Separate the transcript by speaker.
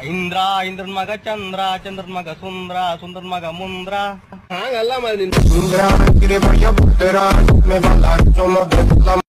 Speaker 1: ಇಂದ್ರ ಇಂದ್ರನ್ ಮಗ ಚಂದ್ರ ಚಂದ್ರನ್ ಮಗ ಸುಂದ್ರ ಸುಂದ್ರನ್ ಮಗ ಮುಂದ್ರ.
Speaker 2: ಹಾಗಲ್ಲ ಮಗ